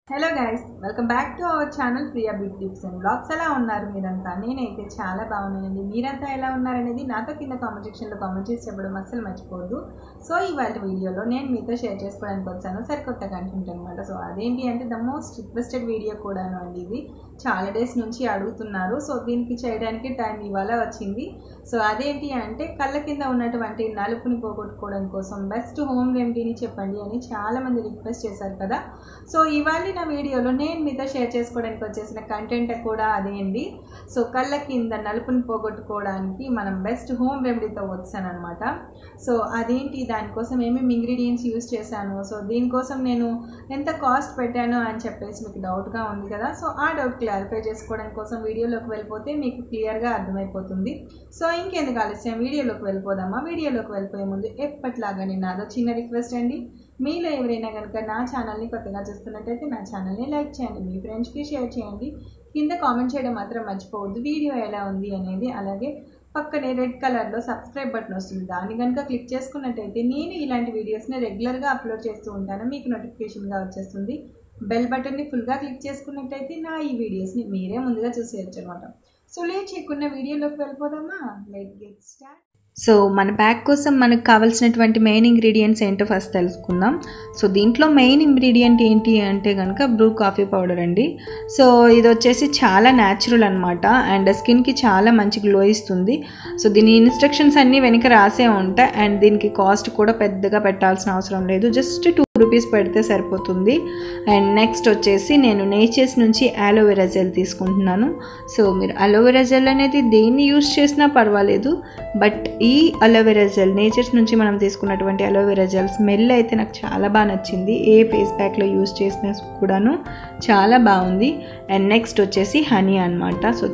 Hello guys, welcome back to our channel Priya beauty tips and blogs. ఎలా ఉన్నారు మీరంతా? నేనైతే చాలా బాగున్నానండి. మీరంతా ఎలా ఉన్నారనేది నాతో కింద కామెంట్ సెక్షన్లో కామెంట్ చేసి చెప్పడం అస్సలు మర్చిపోవద్దు. సో ఇవాళ వీడియోలో నేను మీతో షేర్ చేసుకోవడానికి వచ్చాను సరికొత్త కంటెంట్ అనమాట. సో అదేంటి అంటే ద మోస్ట్ రిక్వెస్టెడ్ వీడియో కూడాను అండి. ఇది చాలా డేస్ నుంచి అడుగుతున్నారు. సో దీనికి చేయడానికి టైం ఇవాళ వచ్చింది. సో అదేంటి అంటే కళ్ళ కింద ఉన్నటువంటి నలుపుని పోగొట్టుకోవడం కోసం బెస్ట్ హోమ్ రెమెడీని చెప్పండి అని చాలామంది రిక్వెస్ట్ చేశారు కదా. సో ఇవాళ నా వీడియోలో నేను మీతో షేర్ చేసుకోవడానికి వచ్చేసిన కంటెంట్ కూడా అదే అండి. సో కళ్ళ కింద నలుపుని పోగొట్టుకోవడానికి మనం బెస్ట్ హోమ్ రెమెడీతో వచ్చాను అనమాట. సో అదేంటి, దానికోసం ఏమేమి ఇంగ్రీడియంట్స్ యూజ్ చేశాను, సో దీనికోసం నేను ఎంత కాస్ట్ పెట్టాను అని చెప్పేసి మీకు డౌట్గా ఉంది కదా. సో ఆ డౌట్ క్లారిఫై చేసుకోవడం కోసం వీడియోలోకి వెళ్ళిపోతే మీకు క్లియర్గా అర్థమైపోతుంది. సో ఇంకెందుకు ఆలస్యం, వీడియోలోకి వెళ్ళిపోదామా. వీడియోలోకి వెళ్ళిపోయే ముందు ఎప్పటిలాగానే నాదో చిన్న రిక్వెస్ట్ అండి. మీలో ఎవరైనా కనుక నా ఛానల్ని కొత్తగా చూస్తున్నట్టయితే నా ఛానల్ని లైక్ చేయండి, మీ ఫ్రెండ్స్కి షేర్ చేయండి, కింద కామెంట్ చేయడం మాత్రం మర్చిపోవద్దు వీడియో ఎలా ఉంది అనేది. అలాగే పక్కనే రెడ్ కలర్లో సబ్స్క్రైబ్ బటన్ వస్తుంది, దాన్ని కనుక క్లిక్ చేసుకున్నట్టయితే నేను ఇలాంటి వీడియోస్ని రెగ్యులర్గా అప్లోడ్ చేస్తూ ఉంటాను, మీకు నోటిఫికేషన్గా వచ్చేస్తుంది. బెల్ బటన్ని ఫుల్గా క్లిక్ చేసుకున్నట్టయితే నా ఈ వీడియోస్ని మీరే ముందుగా చూసేయచ్చు అనమాట. సో లేట్ చేయకుండా వీడియోలోకి వెళ్ళిపోదామా. Let's get start. సో మన ప్యాక్ కోసం మనకు కావాల్సినటువంటి మెయిన్ ఇంగ్రీడియంట్స్ ఏంటో ఫస్ట్ తెలుసుకుందాం. సో దీంట్లో మెయిన్ ఇంగ్రీడియంట్ ఏంటి అంటే కనుక బ్రూ కాఫీ పౌడర్ అండి. సో ఇది వచ్చేసి చాలా న్యాచురల్ అనమాట అండ్ స్కిన్కి చాలా మంచి గ్లో ఇస్తుంది. సో దీని ఇన్స్ట్రక్షన్స్ అన్నీ వెనక రాసే ఉంటాయి అండ్ దీనికి కాస్ట్ కూడా పెద్దగా పెట్టాల్సిన అవసరం లేదు, జస్ట్ 2 రూపీస్ పెడితే సరిపోతుంది. అండ్ నెక్స్ట్ వచ్చేసి నేను నేచర్స్ నుంచి అలోవెరా జెల్ తీసుకుంటున్నాను. సో మీరు అలోవెరా జెల్ అనేది దేన్ని యూజ్ చేసినా పర్వాలేదు, బట్ ఈ అలోవెరా జెల్ నేచర్స్ నుంచి మనం తీసుకున్నటువంటి అలోవెరా జెల్ స్మెల్ అయితే నాకు చాలా బాగా నచ్చింది. ఏ ఫేస్ ప్యాక్లో యూజ్ చేసినా కూడాను చాలా బాగుంది. అండ్ నెక్స్ట్ వచ్చేసి హనీ అనమాట. సో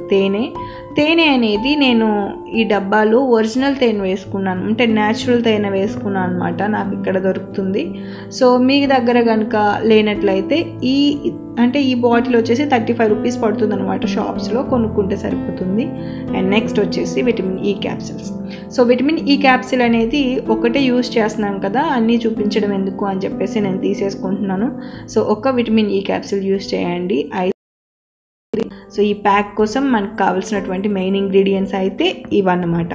తేనె అనేది నేను ఈ డబ్బాలో ఒరిజినల్ తేనె వేసుకున్నాను, అంటే న్యాచురల్ తేనె వేసుకున్నాను అనమాట, నాకు ఇక్కడ దొరుకుతుంది. సో మీ దగ్గర కనుక లేనట్లయితే ఈ బాటిల్ వచ్చేసి 35 రూపీస్ పడుతుంది అనమాట, షాప్స్లో కొనుక్కుంటే సరిపోతుంది. అండ్ నెక్స్ట్ వచ్చేసి vitamin E capsules. So vitamin E capsule అనేది ఒకటే యూజ్ చేస్తున్నాను కదా, అన్నీ చూపించడం ఎందుకు అని చెప్పేసి నేను తీసేసుకుంటున్నాను. సో ఒక్క విటమిన్ ఈ క్యాప్సిల్ యూజ్ చేయండి. సో ఈ ప్యాక్ కోసం మనకు కావాల్సినటువంటి మెయిన్ ఇంగ్రీడియంట్స్ అయితే ఇవన్నమాట.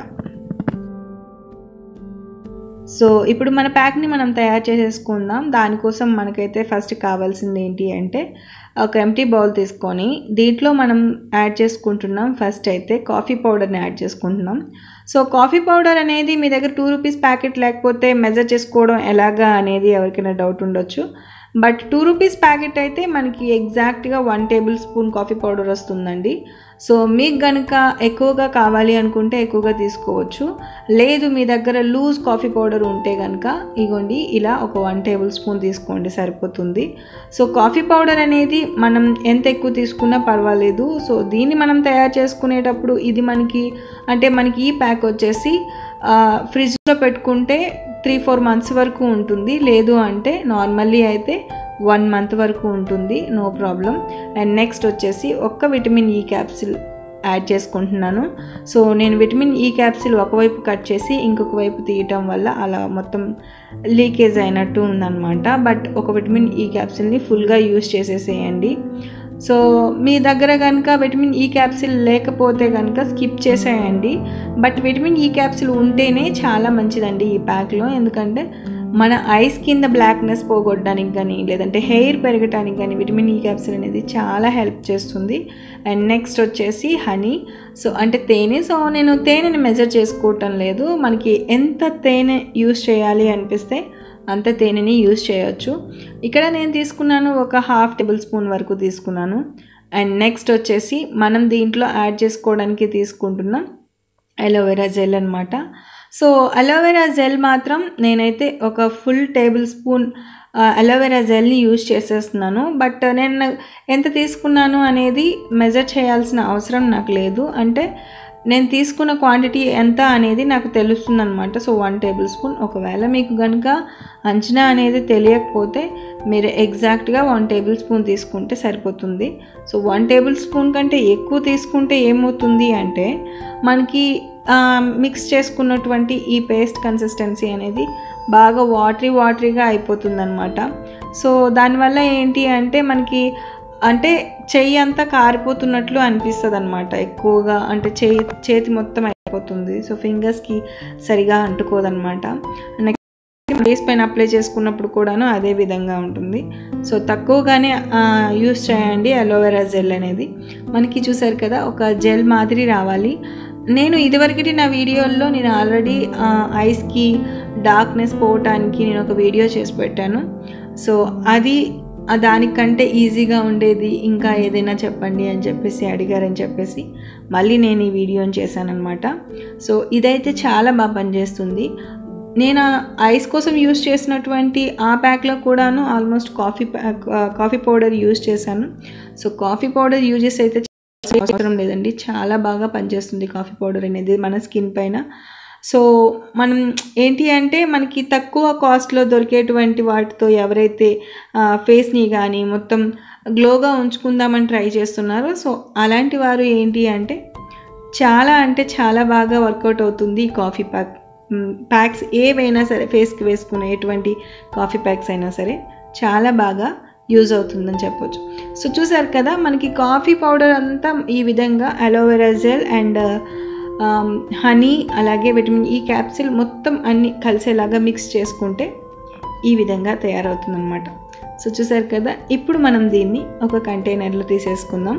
సో ఇప్పుడు మన ప్యాక్ని మనం తయారు చేసేసుకుందాం. దానికోసం మనకైతే ఫస్ట్ కావాల్సింది ఏంటి అంటే ఒక ఎంటీ బౌల్ తీసుకొని దీంట్లో మనం యాడ్ చేసుకుంటున్నాం. ఫస్ట్ అయితే కాఫీ పౌడర్ని యాడ్ చేసుకుంటున్నాం. సో కాఫీ పౌడర్ అనేది మీ దగ్గర 2 రూపీస్ ప్యాకెట్ లేకపోతే మెజర్ చేసుకోవడం ఎలాగా అనేది ఎవరికైనా డౌట్ ఉండొచ్చు. బట్ 2 రూపీస్ ప్యాకెట్ అయితే మనకి ఎగ్జాక్ట్గా 1 టేబుల్ స్పూన్ కాఫీ పౌడర్ వస్తుందండి. సో మీకు కనుక ఎక్కువగా కావాలి అనుకుంటే ఎక్కువగా తీసుకోవచ్చు, లేదు మీ దగ్గర లూజ్ కాఫీ పౌడర్ ఉంటే కనుక ఇగోండి ఇలా ఒక 1 టేబుల్ స్పూన్ తీసుకోండి సరిపోతుంది. సో కాఫీ పౌడర్ అనేది మనం ఎంత ఎక్కువ తీసుకున్నా పర్వాలేదు. సో దీన్ని మనం తయారు చేసుకునేటప్పుడు ఇది మనకి ఈ ప్యాక్ వచ్చేసి ఫ్రిడ్జ్లో పెట్టుకుంటే 3-4 మంత్స్ వరకు ఉంటుంది, లేదు అంటే నార్మల్లీ అయితే 1 మంత్ వరకు ఉంటుంది, నో ప్రాబ్లం. అండ్ నెక్స్ట్ వచ్చేసి ఒక్క విటమిన్ ఈ క్యాప్సిల్ యాడ్ చేసుకుంటున్నాను. సో నేను విటమిన్ ఈ క్యాప్సిల్ ఒకవైపు కట్ చేసి ఇంకొక వైపు తీయటం వల్ల అలా మొత్తం లీకేజ్ అయినట్టు ఉందన్నమాట. బట్ ఒక విటమిన్ ఈ క్యాప్సిల్ని ఫుల్గా యూజ్ చేసేసేయండి. సో మీ దగ్గర కనుక విటమిన్ ఈ క్యాప్సిల్ లేకపోతే కనుక స్కిప్ చేసేయండి. బట్ విటమిన్ ఈ క్యాప్సిల్ ఉంటేనే చాలా మంచిదండి ఈ ప్యాక్లో, ఎందుకంటే మన ఐస్ కింద బ్లాక్నెస్ పోగొట్టడానికి కానీ లేదంటే హెయిర్ పెరగడానికి కానీ విటమిన్ ఈ క్యాప్సిల్ అనేది చాలా హెల్ప్ చేస్తుంది. అండ్ నెక్స్ట్ వచ్చేసి హనీ, సో అంటే తేనె. సో నేను తేనెని మెజర్ చేసుకోవటం లేదు, మనకి ఎంత తేనె యూజ్ చేయాలి అనిపిస్తే అంత తేనెని యూజ్ చేయొచ్చు. ఇక్కడ నేను తీసుకున్నాను ఒక 1/2 టేబుల్ స్పూన్ వరకు తీసుకున్నాను. అండ్ నెక్స్ట్ వచ్చేసి మనం దీంట్లో యాడ్ చేసుకోవడానికి తీసుకుంటున్నాం అలోవెరా జెల్ అనమాట. సో అలోవెరా జెల్ మాత్రం నేనైతే ఒక ఫుల్ టేబుల్ స్పూన్ అలోవెరా జెల్ని యూజ్ చేసేస్తున్నాను. బట్ నేను ఎంత తీసుకున్నాను అనేది మెజర్ చేయాల్సిన అవసరం నాకు లేదు, అంటే నేను తీసుకున్న క్వాంటిటీ ఎంత అనేది నాకు తెలుస్తుంది అనమాట. So 1 tablespoon. ఒకవేళ మీకు కనుక అంచనా అనేది తెలియకపోతే మీరు ఎగ్జాక్ట్గా 1 టేబుల్ స్పూన్ తీసుకుంటే సరిపోతుంది. సో 1 టేబుల్ స్పూన్ కంటే ఎక్కువ తీసుకుంటే ఏమవుతుంది అంటే మనకి మిక్స్ చేసుకున్నటువంటి ఈ పేస్ట్ కన్సిస్టెన్సీ అనేది బాగా వాటరీగా అయిపోతుంది అనమాట. సో దానివల్ల ఏంటి అంటే మనకి అంటే చెయ్యి అంతా కారిపోతున్నట్లు అనిపిస్తుంది అనమాట. ఎక్కువగా అంటే చేతి మొత్తం అయిపోతుంది. సో ఫింగర్స్కి సరిగా అంటుకోదనమాట. ఫేస్ పైన అప్లై చేసుకున్నప్పుడు కూడాను అదే విధంగా ఉంటుంది. సో తక్కువగానే యూస్ చేయండి అలోవెరా జెల్ అనేది. మనకి చూసారు కదా ఒక జెల్ మాదిరి రావాలి. నేను ఇదివరకటి నా వీడియోల్లో నేను ఆల్రెడీ ఐస్కి డార్క్నెస్ పోవటానికి నేను ఒక వీడియో చేసి పెట్టాను. సో అది దానికంటే ఈజీగా ఉండేది ఇంకా ఏదైనా చెప్పండి అని చెప్పేసి అడిగారని చెప్పేసి మళ్ళీ నేను ఈ వీడియోని చేశానన్నమాట. సో ఇదైతే చాలా బాగా పనిచేస్తుంది. నేను ఐస్ కోసం యూస్ చేసినటువంటి ఆ ప్యాక్లో కూడాను ఆల్మోస్ట్ కాఫీ పౌడర్ యూస్ చేశాను. సో కాఫీ పౌడర్ యూజెస్ అయితే అవసరం లేదండి, చాలా బాగా పనిచేస్తుంది కాఫీ పౌడర్ అనేది మన స్కిన్ పైన. సో మనం ఏంటి అంటే మనకి తక్కువ కాస్ట్లో దొరికేటువంటి వాటితో ఎవరైతే ఫేస్ని కానీ మొత్తం గ్లోగా ఉంచుకుందామని ట్రై చేస్తున్నారో సో అలాంటి వారు ఏంటి అంటే చాలా బాగా వర్కౌట్ అవుతుంది ఈ కాఫీ ప్యాక్స్ ఏవైనా సరే. ఫేస్కి వేసుకునే ఎటువంటి కాఫీ ప్యాక్స్ అయినా సరే చాలా బాగా యూజ్ అవుతుందని చెప్పొచ్చు. సో చూసారు కదా మనకి కాఫీ పౌడర్ అంతా ఈ విధంగా అలోవెరా జెల్ అండ్ హనీ అలాగే విటమిన్ ఈ క్యాప్సిల్ మొత్తం అన్నీ కలిసేలాగా మిక్స్ చేసుకుంటే ఈ విధంగా తయారవుతుందన్నమాట. సో చూసారు కదా, ఇప్పుడు మనం దీన్ని ఒక కంటైనర్లో తీసేసుకుందాం.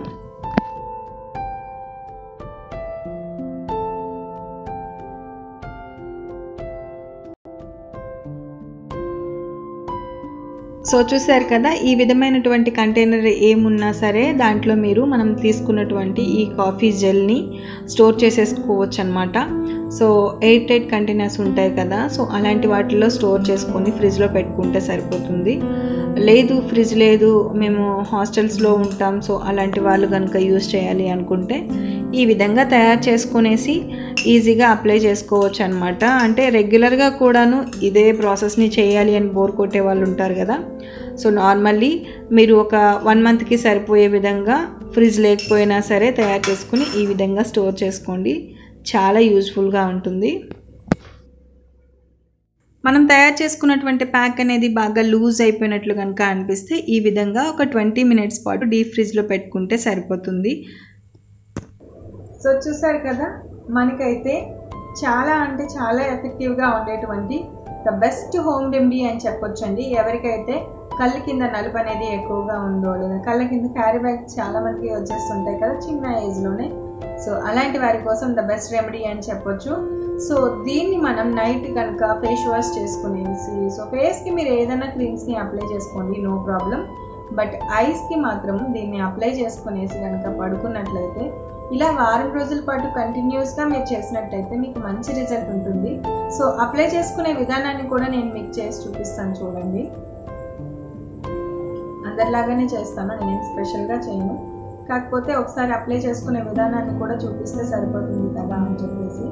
సో చూసారు కదా, ఈ విధమైనటువంటి కంటైనర్ ఏమున్నా సరే దాంట్లో మీరు మనం తీసుకున్నటువంటి ఈ కాఫీ జెల్ని స్టోర్ చేసేసుకోవచ్చు అనమాట. సో 8 కంటైనర్స్ ఉంటాయి కదా, సో అలాంటి వాటిల్లో స్టోర్ చేసుకొని ఫ్రిడ్జ్లో పెట్టుకుంటే సరిపోతుంది. లేదు ఫ్రిడ్జ్ లేదు మేము హాస్టల్స్లో ఉంటాం, సో అలాంటి వాళ్ళు కనుక యూజ్ చేయాలి అనుకుంటే ఈ విధంగా తయారు చేసుకునేసి ఈజీగా అప్లై చేసుకోవచ్చు అనమాట. అంటే రెగ్యులర్గా కూడాను ఇదే ప్రాసెస్ని చేయాలి అని బోర్ కొట్టే వాళ్ళు ఉంటారు కదా. సో నార్మల్లీ మీరు ఒక 1 మంత్కి సరిపోయే విధంగా ఫ్రిడ్జ్ లేకపోయినా సరే తయారు చేసుకుని ఈ విధంగా స్టోర్ చేసుకోండి, చాలా యూజ్ఫుల్గా ఉంటుంది. మనం తయారు చేసుకున్నటువంటి ప్యాక్ అనేది బాగా లూజ్ అయిపోయినట్లు కనుక అనిపిస్తే ఈ విధంగా ఒక 20 మినిట్స్ పాటు డీప్ ఫ్రిడ్జ్లో పెట్టుకుంటే సరిపోతుంది. సో చూసారు కదా, మనకైతే చాలా ఎఫెక్టివ్గా ఉండేటువంటి ద బెస్ట్ హోమ్ రెమెడీ అని చెప్పొచ్చండి. ఎవరికైతే కళ్ళ కింద నలుపు అనేది ఎక్కువగా ఉందో లేదా కళ్ళ కింద క్యారీ బ్యాగ్ చాలా మందికి వచ్చేస్తుంటాయి కదా చిన్న ఏజ్లోనే, సో అలాంటి వారి కోసం ద బెస్ట్ రెమెడీ అని చెప్పొచ్చు. సో దీన్ని మనం నైట్ కనుక ఫేస్ వాష్ చేసుకునేసి సో ఫేస్కి మీరు ఏదైనా క్రీమ్స్ని అప్లై చేసుకోండి, నో ప్రాబ్లం. బట్ ఐస్కి మాత్రం దీన్ని అప్లై చేసుకునేసి కనుక పడుకున్నట్లయితే ఇలా వారం రోజుల పాటు కంటిన్యూస్గా మీరు చేసినట్టయితే మీకు మంచి రిజల్ట్ ఉంటుంది. సో అప్లై చేసుకునే విధానాన్ని కూడా నేను మీకు చేసి చూపిస్తాను చూడండి. అందరిలాగానే చేస్తాను, నేనేం స్పెషల్గా చేయను, కాకపోతే ఒకసారి అప్లై చేసుకునే విధానాన్ని కూడా చూపిస్తే సరిపోతుంది కదా అని చెప్పేసి.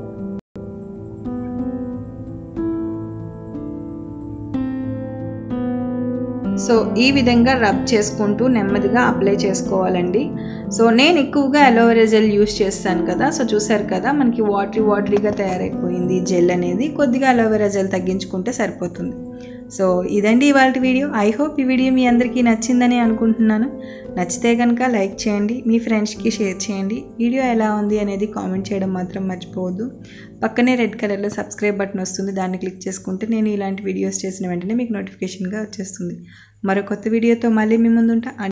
సో ఈ విధంగా రబ్ చేసుకుంటూ నెమ్మదిగా అప్లై చేసుకోవాలండి. సో నేను ఎక్కువగా అలోవెరా జెల్ యూస్ చేస్తాను కదా, సో చూసారు కదా మనకి వాటరీగా తయారైపోయింది జెల్ అనేది. కొద్దిగా అలోవెరా జెల్ తగ్గించుకుంటే సరిపోతుంది. సో ఇదండి ఇవాళ వీడియో. ఐ హోప్ ఈ వీడియో మీ అందరికీ నచ్చిందని అనుకుంటున్నాను. నచ్చితే కనుక లైక్ చేయండి, మీ ఫ్రెండ్స్కి షేర్ చేయండి. వీడియో ఎలా ఉంది అనేది కామెంట్ చేయడం మాత్రం మర్చిపోవద్దు. పక్కనే రెడ్ కలర్లో సబ్స్క్రైబ్ బటన్ వస్తుంది, దాన్ని క్లిక్ చేసుకుంటే నేను ఇలాంటి వీడియోస్ చేసిన వెంటనే మీకు నోటిఫికేషన్గా వచ్చేస్తుంది. మరో కొత్త వీడియోతో మళ్ళీ మీ ముందుంటా.